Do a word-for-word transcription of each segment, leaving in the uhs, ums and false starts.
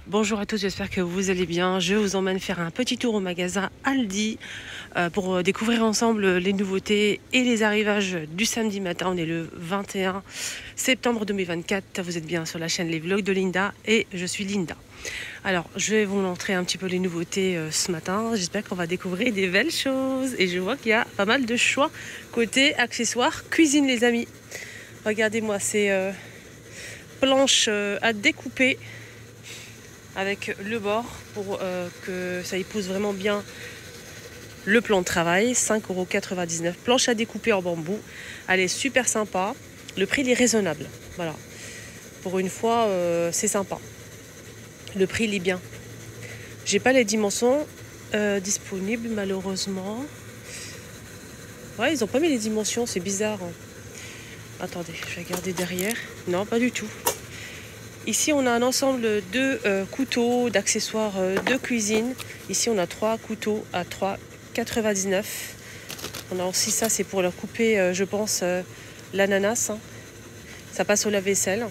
Bonjour à tous, j'espère que vous allez bien. Je vous emmène faire un petit tour au magasin Aldi euh, pour découvrir ensemble les nouveautés et les arrivages du samedi matin. On est le vingt et un septembre deux mille vingt-quatre. Vous êtes bien sur la chaîne Les Vlogs de Linda et je suis Linda. Alors, je vais vous montrer un petit peu les nouveautés euh, ce matin. J'espère qu'on va découvrir des belles choses. Et je vois qu'il y a pas mal de choix côté accessoires cuisine, les amis. Regardez-moi ces euh, planches euh, à découper avec le bord pour euh, que ça épouse vraiment bien le plan de travail. cinq euros quatre-vingt-dix-neuf, planche à découper en bambou. Elle est super sympa, le prix il est raisonnable. Voilà, pour une fois euh, c'est sympa, le prix il est bien. J'ai pas les dimensions euh, disponibles malheureusement. Ouais, ils ont pas mis les dimensions, c'est bizarre, hein. Attendez, je vais regarder derrière. Non, pas du tout. Ici, on a un ensemble de euh, couteaux, d'accessoires euh, de cuisine. Ici, on a trois couteaux à trois euros quatre-vingt-dix-neuf. On a aussi ça, c'est pour leur couper, euh, je pense, euh, l'ananas. Hein. Ça passe au lave-vaisselle.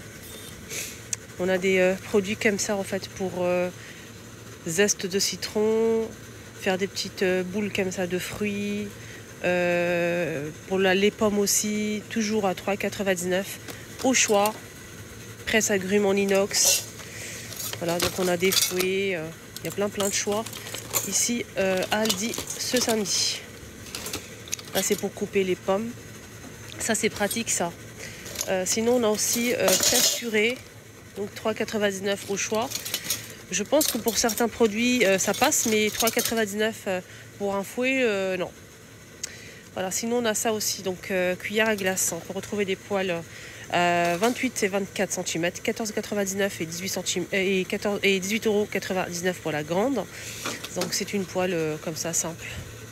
On a des euh, produits comme ça, en fait, pour euh, zeste de citron, faire des petites euh, boules comme ça de fruits. Euh, pour la, les pommes aussi, toujours à trois euros quatre-vingt-dix-neuf. Au choix. Presse agrumes en inox. Voilà, donc on a des fouets, il euh, y a plein plein de choix ici euh, à Aldi ce samedi. Là c'est pour couper les pommes, ça c'est pratique ça. Euh, sinon on a aussi euh, presse purée, donc trois euros quatre-vingt-dix-neuf au choix. Je pense que pour certains produits euh, ça passe, mais trois euros quatre-vingt-dix-neuf euh, pour un fouet, euh, non. Voilà, sinon on a ça aussi, donc euh, cuillère à glace, on peut retrouver des poêles euh, vingt-huit et vingt-quatre centimètres, quatorze euros quatre-vingt-dix-neuf et dix-huit centimètres et, et dix-huit euros quatre-vingt-dix-neuf pour la grande. Donc c'est une poêle euh, comme ça, simple.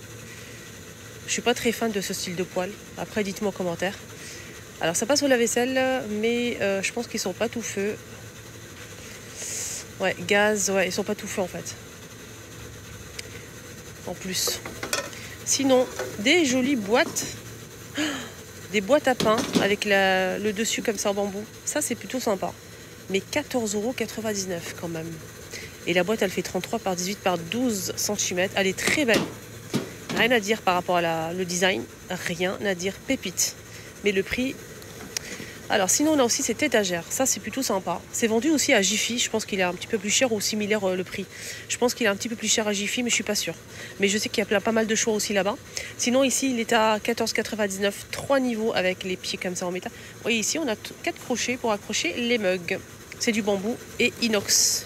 Je suis pas très fan de ce style de poêle, après dites-moi en commentaire. Alors ça passe au lave-vaisselle, mais euh, je pense qu'ils sont pas tout feu. Ouais, gaz, ouais, ils sont pas tout feu en fait. En plus. Sinon, des jolies boîtes, des boîtes à pain avec la, le dessus comme ça en bambou. Ça, c'est plutôt sympa. Mais quatorze euros quatre-vingt-dix-neuf quand même. Et la boîte, elle fait trente-trois par dix-huit par douze centimètres. Elle est très belle. Rien à dire par rapport à la, le design. Rien à dire. Pépite. Mais le prix... Alors, sinon, on a aussi cette étagère. Ça, c'est plutôt sympa. C'est vendu aussi à Jiffy. Je pense qu'il est un petit peu plus cher ou similaire euh, le prix. Je pense qu'il est un petit peu plus cher à Jiffy, mais je suis pas sûre. Mais je sais qu'il y a plein, pas mal de choix aussi là-bas. Sinon, ici, il est à quatorze euros quatre-vingt-dix-neuf. Trois niveaux avec les pieds comme ça en métal. Vous voyez, ici, on a quatre crochets pour accrocher les mugs. C'est du bambou et inox.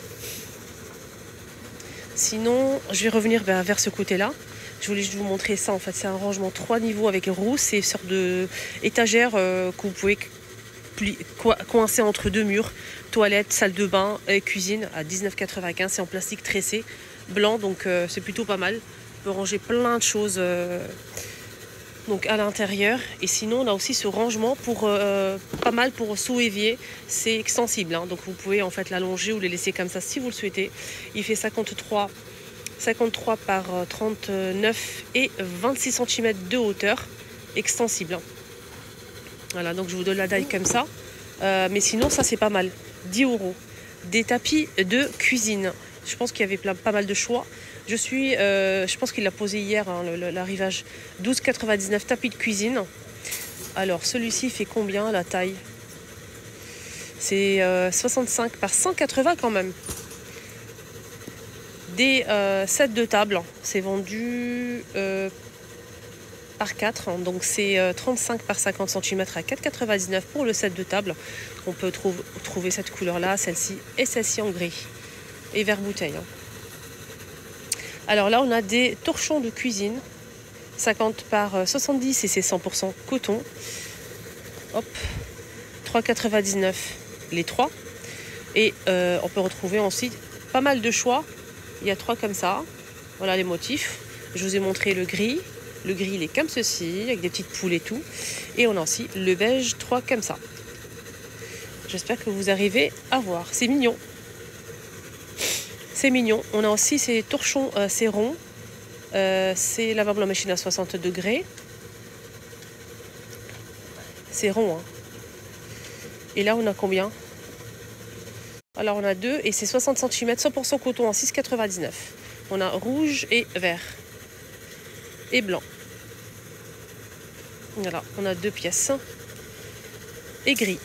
Sinon, je vais revenir vers, vers ce côté-là. Je voulais juste vous montrer ça. En fait, c'est un rangement trois niveaux avec roue. C'est une sorte d'étagère euh, que vous pouvez coincé entre deux murs, toilette, salle de bain et cuisine à dix-neuf euros quatre-vingt-quinze. C'est en plastique tressé blanc, donc euh, c'est plutôt pas mal. On peut ranger plein de choses euh, donc à l'intérieur. Et sinon on a aussi ce rangement pour euh, pas mal pour sous-évier. C'est extensible, hein, donc vous pouvez en fait l'allonger ou les laisser comme ça si vous le souhaitez. Il fait cinquante-trois par trente-neuf et vingt-six centimètres de hauteur, extensible, hein. Voilà, donc je vous donne la taille comme ça. Euh, mais sinon, ça, c'est pas mal. dix euros. Des tapis de cuisine. Je pense qu'il y avait plein, pas mal de choix. Je suis, euh, je pense qu'il l'a posé hier, hein, l'arrivage. douze euros quatre-vingt-dix-neuf, tapis de cuisine. Alors, celui-ci fait combien, la taille? C'est euh, soixante-cinq par cent quatre-vingts quand même. Des euh, sets de table. C'est vendu... Euh, par quatre, hein, donc c'est euh, trente-cinq par cinquante centimètres à quatre euros quatre-vingt-dix-neuf pour le set de table. On peut trouve, trouver cette couleur là, celle-ci et celle-ci en gris et vert bouteille, hein. Alors là on a des torchons de cuisine cinquante par soixante-dix et c'est cent pour cent coton. Hop, trois euros quatre-vingt-dix-neuf les trois. Et euh, on peut retrouver ensuite pas mal de choix. Il y a trois comme ça. Voilà les motifs. Je vous ai montré le gris. Le gris, il est comme ceci, avec des petites poules et tout. Et on a aussi le beige, trois comme ça. J'espère que vous arrivez à voir. C'est mignon. C'est mignon. On a aussi ces torchons, euh, ces ronds. Euh, c'est lavable en machine à soixante degrés. C'est rond, hein. Et là, on a combien? Alors on a deux et c'est soixante centimètres, cent pour cent coton en six quatre-vingt-dix-neuf. On a rouge et vert et blanc. Voilà, on a deux pièces et gris.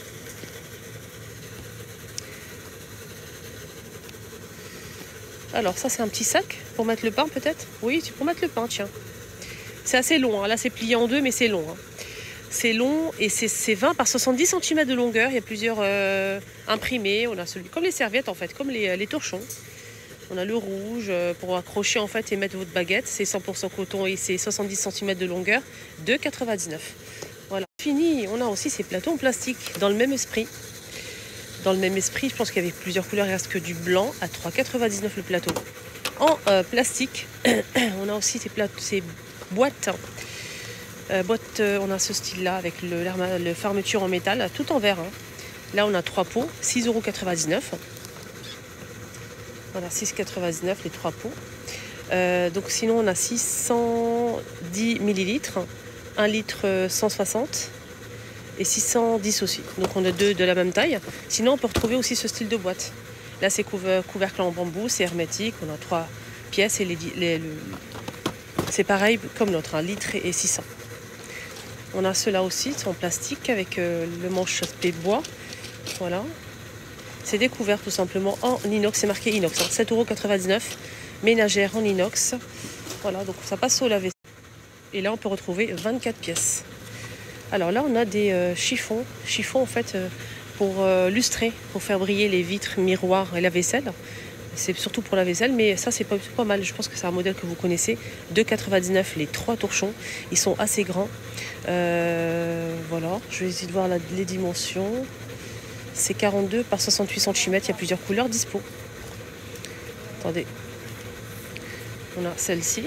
Alors ça c'est un petit sac pour mettre le pain peut-être. Oui, c'est pour mettre le pain, tiens. C'est assez long, hein. Là c'est plié en deux mais c'est long. Hein. C'est long et c'est vingt par soixante-dix centimètres de longueur. Il y a plusieurs euh, imprimés. On a celui comme les serviettes en fait, comme les, les torchons. On a le rouge euh, pour accrocher en fait et mettre votre baguette. C'est cent pour cent coton et c'est soixante-dix centimètres de longueur. deux quatre-vingt-dix-neuf. Voilà. Fini. On a aussi ces plateaux en plastique dans le même esprit. Dans le même esprit, je pense qu'il y avait plusieurs couleurs. Il reste que du blanc à trois quatre-vingt-dix-neuf le plateau. En euh, plastique, on a aussi ces, plateaux, ces boîtes. Euh, boîte, euh, on a ce style-là avec le, le fermeture en métal, tout en verre. Hein. Là, on a trois pots, six euros quatre-vingt-dix-neuf. Voilà, six quatre-vingt-dix-neuf les trois pots. Euh, donc sinon, on a six cent dix millilitres, un litre cent soixante et six cent dix aussi. Donc on a deux de la même taille. Sinon, on peut retrouver aussi ce style de boîte. Là, c'est couver, couvercle en bambou, c'est hermétique. On a trois pièces et les, les, le, c'est pareil comme l'autre, un litre et six cents. On a ceux-là aussi, c'est en plastique avec euh, le manche aspect bois. Voilà. C'est découvert tout simplement en inox, c'est marqué inox. Hein, sept euros quatre-vingt-dix-neuf, ménagère en inox. Voilà, donc ça passe au lave-vaisselle. Et là, on peut retrouver vingt-quatre pièces. Alors là, on a des euh, chiffons. Chiffons en fait euh, pour euh, lustrer, pour faire briller les vitres, miroirs et la vaisselle. C'est surtout pour la vaisselle, mais ça c'est pas, pas mal. Je pense que c'est un modèle que vous connaissez. deux quatre-vingt-dix-neuf les trois torchons. Ils sont assez grands. Euh, voilà, je vais essayer de voir la, les dimensions. C'est quarante-deux par soixante-huit centimètres. Il y a plusieurs couleurs dispo. Attendez. On a celle-ci.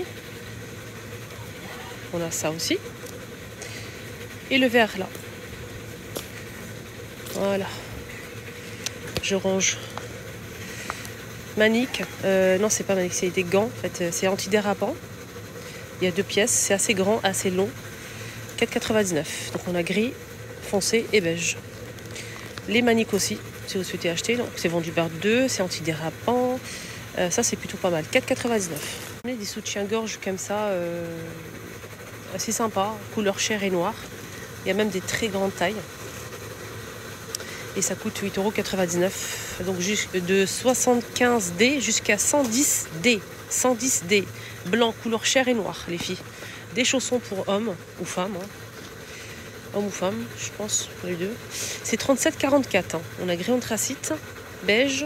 On a ça aussi. Et le vert là. Voilà. Je range. Manique, euh, non c'est pas manique, c'est des gants, en fait, c'est antidérapant. Il y a deux pièces, c'est assez grand, assez long. quatre quatre-vingt-dix-neuf. Donc on a gris, foncé et beige. Les maniques aussi, si vous souhaitez acheter. Donc c'est vendu par deux, c'est antidérapant. Euh, ça c'est plutôt pas mal. quatre quatre-vingt-dix-neuf. On a des soutiens-gorge comme ça, euh, assez sympa, couleur chair et noir. Il y a même des très grandes tailles. Et ça coûte huit euros quatre-vingt-dix-neuf. Donc de soixante-quinze D jusqu'à cent dix D. cent dix D. Blanc, couleur chair et noir, les filles. Des chaussons pour hommes ou femmes. Hein. Hommes ou femmes, je pense, pour les deux. C'est trente-sept quarante-quatre. Hein. On a gris anthracite, beige.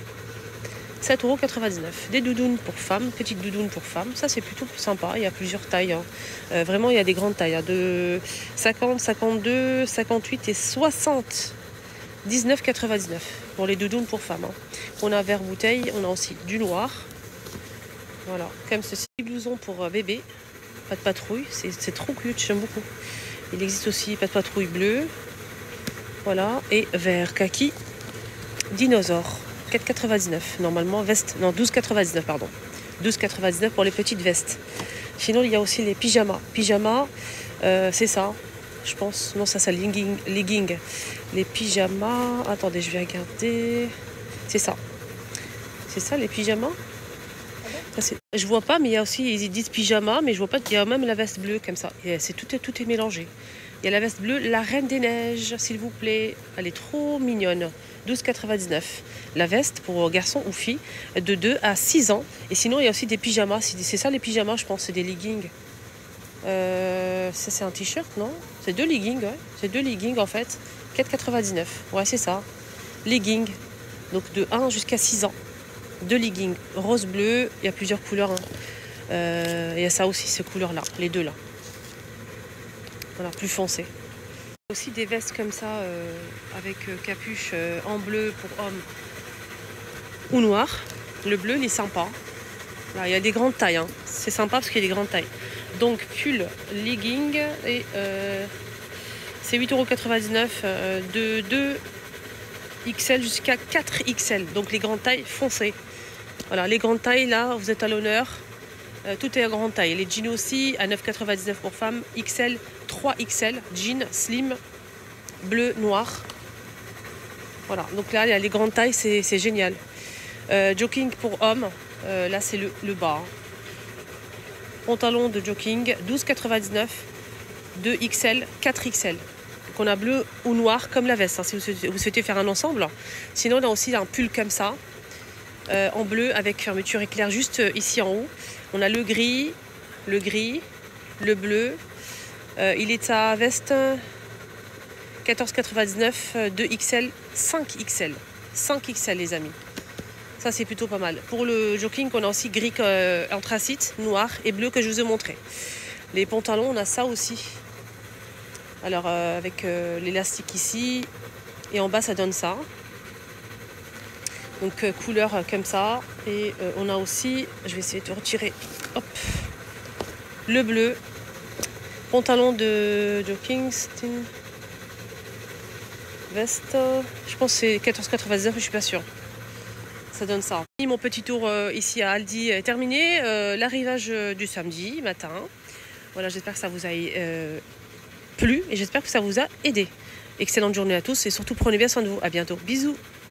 sept euros quatre-vingt-dix-neuf. Des doudounes pour femmes, petites doudounes pour femmes. Ça, c'est plutôt sympa. Il y a plusieurs tailles. Hein. Euh, vraiment, il y a des grandes tailles. Hein. De cinquante, cinquante-deux, cinquante-huit et soixante. dix-neuf quatre-vingt-dix-neuf pour les doudounes pour femmes. Hein. On a vert bouteille, on a aussi du noir. Voilà, comme ceci. Blouson pour bébé, pas de patrouille, c'est trop cute, j'aime beaucoup. Il existe aussi pas de patrouille bleu. Voilà, et vert kaki, dinosaure, quatre quatre-vingt-dix-neuf. Normalement, veste, non, douze quatre-vingt-dix-neuf, pardon. douze quatre-vingt-dix-neuf pour les petites vestes. Sinon, il y a aussi les pyjamas. Pyjamas, euh, c'est ça. Je pense, non ça c'est legging, legging, les pyjamas, attendez je vais regarder, c'est ça, c'est ça les pyjamas, ça, je vois pas mais il y a aussi, ils disent pyjama mais je vois pas, il y a même la veste bleue comme ça, c'est tout, tout est mélangé, il y a la veste bleue, la reine des neiges s'il vous plaît, elle est trop mignonne, douze quatre-vingt-dix-neuf, la veste pour garçons ou filles de deux à six ans, et sinon il y a aussi des pyjamas, c'est ça les pyjamas je pense, c'est des leggings. Euh, ça c'est un t-shirt, non? C'est deux leggings, ouais. C'est deux leggings en fait. quatre quatre-vingt-dix-neuf. Ouais, c'est ça. Leggings. Donc de un jusqu'à six ans. Deux leggings. Rose, bleu. Il y a plusieurs couleurs. Hein. Euh, il y a ça aussi, ces couleurs-là. Les deux là. Voilà, plus foncé. Aussi des vestes comme ça, euh, avec euh, capuche euh, en bleu pour hommes ou noir. Le bleu, il est sympa. Là, il y a des grandes tailles. Hein. C'est sympa parce qu'il y a des grandes tailles. Donc pull, legging et euh, c'est huit euros quatre-vingt-dix-neuf euh, de deux X L jusqu'à quatre X L. Donc les grandes tailles foncées. Voilà, les grandes tailles là, vous êtes à l'honneur. Euh, tout est à grande taille. Les jeans aussi à neuf quatre-vingt-dix-neuf pour femmes, X L, trois X L, jeans, slim, bleu, noir. Voilà, donc là, il y a les grandes tailles, c'est génial. Euh, jogging pour hommes, euh, là c'est le, le bas. Hein. Pantalon de jogging, douze quatre-vingt-dix-neuf, deux X L, quatre X L. Donc on a bleu ou noir comme la veste, hein, si vous souhaitez, vous souhaitez faire un ensemble. Sinon, on a aussi un pull comme ça, euh, en bleu avec fermeture éclair juste ici en haut. On a le gris, le gris, le bleu. Euh, il est à veste quatorze quatre-vingt-dix-neuf, deux X L, cinq X L. cinq X L les amis. Ça c'est plutôt pas mal. Pour le jogging, on a aussi gris euh, anthracite, noir et bleu que je vous ai montré. Les pantalons, on a ça aussi. Alors euh, avec euh, l'élastique ici et en bas ça donne ça. Donc euh, couleur euh, comme ça. Et euh, on a aussi, je vais essayer de retirer, hop, le bleu. Pantalon de jogging, veste, je pense que c'est quatorze quatre-vingt-dix-neuf, mais je suis pas sûre. Ça donne ça. Mon petit tour euh, ici à Aldi est terminé. Euh, L'arrivage du samedi matin. Voilà, j'espère que ça vous a euh, plu et j'espère que ça vous a aidé. Excellente journée à tous et surtout prenez bien soin de vous. À bientôt. Bisous.